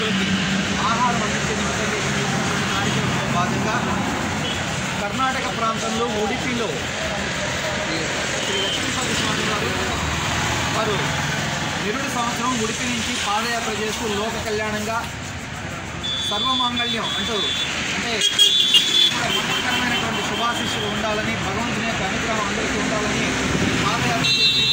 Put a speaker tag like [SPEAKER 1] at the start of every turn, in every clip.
[SPEAKER 1] భక్తులకి ఆహారం అందించే నిమిత్తంగా ఈ కార్యక్రమంలో భాగంగా కర్ణాటక ప్రాంతంలో ఉడిపిలో శ్రీ లక్ష్మీపతి స్వామి వారు నిరుడు సంవత్సరం ఉడిపి నుంచి పాదయాత్ర చేస్తూ లోక కళ్యాణంగా సర్వమాంగళ్యం అంటే మంగళకరమైనటువంటి శుభాశిష్యులు ఉండాలని, భగవంతుని యొక్క అనుగ్రహం అందరికీ ఉండాలని పాదయాత్ర చేసి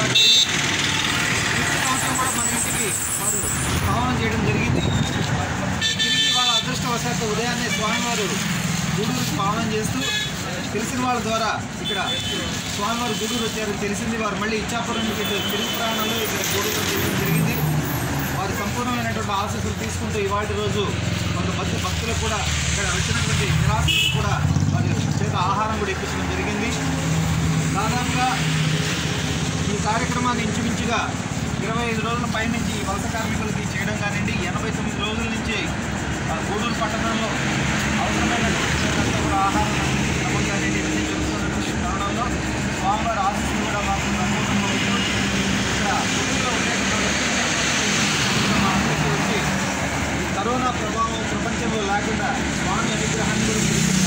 [SPEAKER 1] సంవత్సరం కూడా మన ఇంటికి వారు ఆహ్వానం చేయడం జరిగింది. తిరిగి వాళ్ళ అదృష్టవశాత్తు ఉదయాన్నే స్వామివారు గూడూరుకి ఆహ్వానం చేస్తూ తెలిసిన వాళ్ళ ద్వారా ఇక్కడ స్వామివారు గూడూరు వచ్చారని తెలిసింది. వారు మళ్ళీ ఇచ్చాపురం నుంచి తిరుగు ప్రయాణంలో ఇక్కడ గూడూరు చేయడం జరిగింది. వారి సంపూర్ణమైనటువంటి ఆశీస్సులు తీసుకుంటూ ఇవాటి రోజు కొంతమంది భక్తులకు కూడా ఇక్కడ వచ్చినటువంటి నిరాశలకు కూడా వారి చేత ఆహారం కూడా ఇప్పించడం జరిగింది. దాదాపుగా ఈ కార్యక్రమాన్ని ఇంచుమించుగా 25 రోజుల పైనుంచి వలస కార్మికులకి చేయడం కానివ్వండి, 89 రోజుల నుంచి గూడూరు పట్టణంలో అవసరమైనటువంటి కూడా ఆహారం కానివ్వండి ఇవన్నీ జరుగుతున్నటువంటి కారణంలో స్వామివారి ఆశీస్సులు కూడా మాకు సంపూర్ణంగా ఇక్కడ గూడూరులో ఉండేటువంటి మా అందరికీ వచ్చి ఈ కరోనా ప్రభావం ప్రపంచంలో లేకుండా స్వామి అనుగ్రహాన్ని కూడా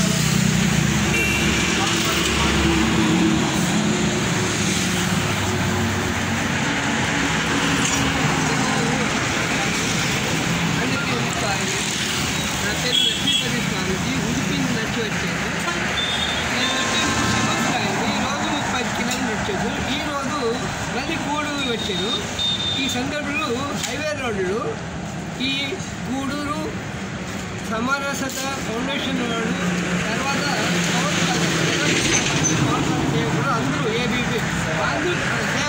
[SPEAKER 2] నా పేరు లక్ష్మీపతి స్వామిజీ. ఉడిపి నడిచి వచ్చాను. నేను ఈరోజు 30 కిలోమీటర్లు వచ్చాను. ఈరోజు మళ్ళీ గూడూరు వచ్చాను. ఈ సందర్భంలో హైవే రోడ్లు ఈ గూడూరు సమరసత ఫౌండేషన్ వాళ్ళు, తర్వాత పవన్ కళ్యాణ్ అందరూ ఏబీపీ అందరూ